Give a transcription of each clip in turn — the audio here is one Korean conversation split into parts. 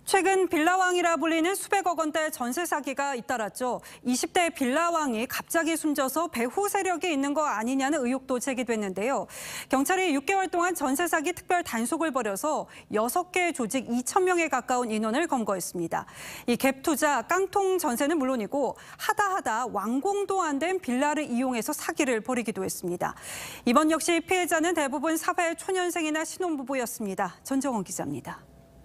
최근 빌라왕이라 불리는 수백억 원대 전세 사기가 잇따랐죠. 20대 빌라왕이 갑자기 숨져서 배후 세력이 있는 거 아니냐는 의혹도 제기됐는데요. 경찰이 6개월 동안 전세 사기 특별 단속을 벌여서 6개 조직 2,000명에 가까운 인원을 검거했습니다. 이 갭 투자, 깡통 전세는 물론이고 하다 완공도 안 된 빌라를 이용해서 사기를 벌이기도 했습니다. 이번 역시 피해자는 대부분 사회 초년생이나 신혼부부였습니다. 전정원 기자입니다.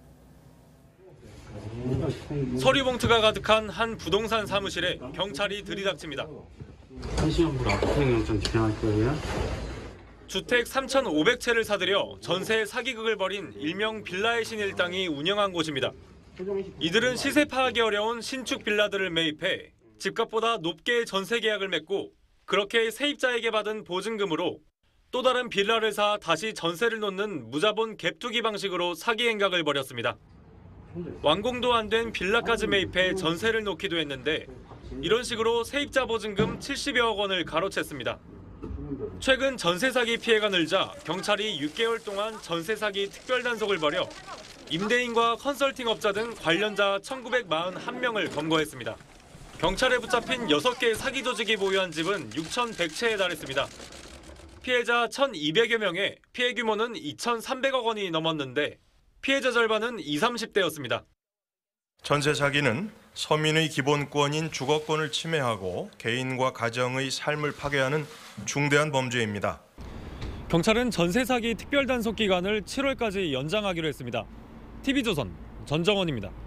서류 봉투가 가득한 한 부동산 사무실에 경찰이 들이닥칩니다. 1시간으로 압수영장 집행할 거예요. 주택 3,500채를 사들여 전세 사기극을 벌인 일명 빌라의 신 일당이 운영한 곳입니다. 이들은 시세 파악이 어려운 신축 빌라들을 매입해 집값보다 높게 전세 계약을 맺고 그렇게 세입자에게 받은 보증금으로 또 다른 빌라를 사 다시 전세를 놓는 무자본 갭 투기 방식으로 사기 행각을 벌였습니다. 완공도 안 된 빌라까지 매입해 전세를 놓기도 했는데 이런 식으로 세입자 보증금 70여억 원을 가로챘습니다. 최근 전세 사기 피해가 늘자 경찰이 6개월 동안 전세 사기 특별 단속을 벌여 임대인과 컨설팅 업자 등 관련자 1,941명을 검거했습니다. 경찰에 붙잡힌 6개 사기 조직이 보유한 집은 6,100채에 달했습니다. 피해자 1,200여 명에 피해 규모는 2,300억 원이 넘었는데 피해자 절반은 20, 30대였습니다. 전세 사기는 서민의 기본권인 주거권을 침해하고 개인과 가정의 삶을 파괴하는 중대한 범죄입니다. 경찰은 전세 사기 특별 단속 기간을 7월까지 연장하기로 했습니다. TV조선 전정원입니다.